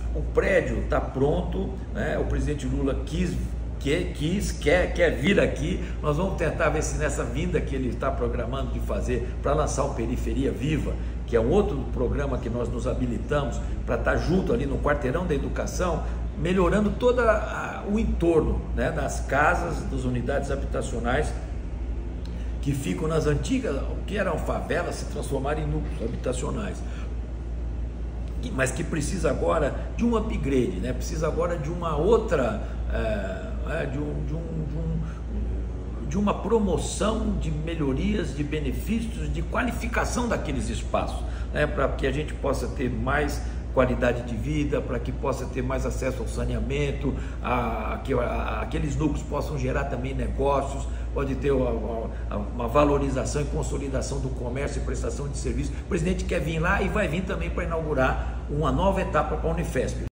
O prédio está pronto, né? O presidente Lula quer vir aqui. Nós vamos tentar ver se nessa vinda que ele está programando de fazer para lançar o Periferia Viva, que é um outro programa que nós nos habilitamos para estar junto ali no quarteirão da educação, melhorando todo o entorno, né, das casas, das unidades habitacionais que ficam nas antigas, o que eram favelas, se transformarem em núcleos habitacionais, mas que precisa agora de um upgrade, né? Precisa agora de uma outra, de uma promoção de melhorias, de benefícios, de qualificação daqueles espaços, né? Para que a gente possa ter mais qualidade de vida, para que possa ter mais acesso ao saneamento, que aqueles núcleos possam gerar também negócios, pode ter uma valorização e consolidação do comércio e prestação de serviço. O presidente quer vir lá e vai vir também para inaugurar uma nova etapa para a Unifesp.